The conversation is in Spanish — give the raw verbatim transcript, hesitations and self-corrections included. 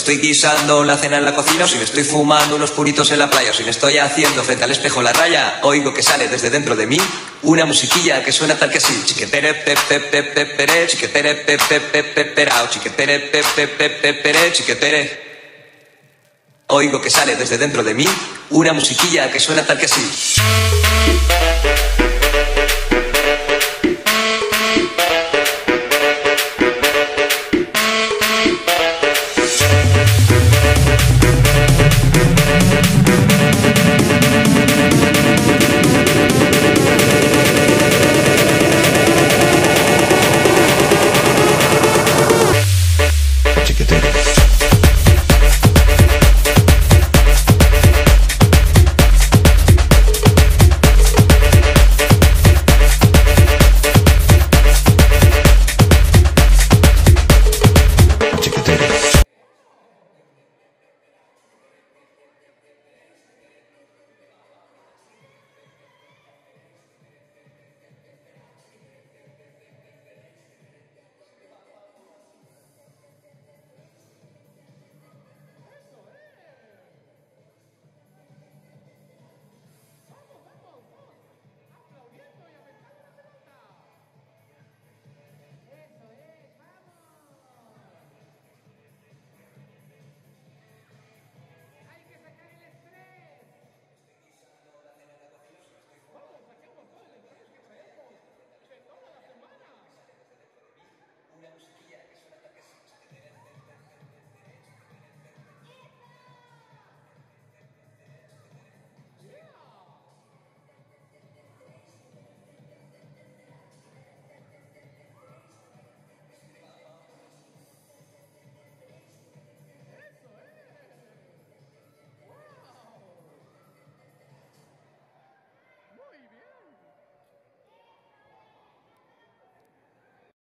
estoy guisando la cena en la cocina, o si me estoy fumando unos puritos en la playa, o si me estoy haciendo frente al espejo la raya, oigo que sale desde dentro de mí una musiquilla que suena tal que así. Chiquetere pe pe pe pe pere, chiquetere pe pe pe pe perao, chiquetere pe pe pe pe pere, chiquetere. Oigo que sale desde dentro de mí una musiquilla que suena tal que así. Chiquetere.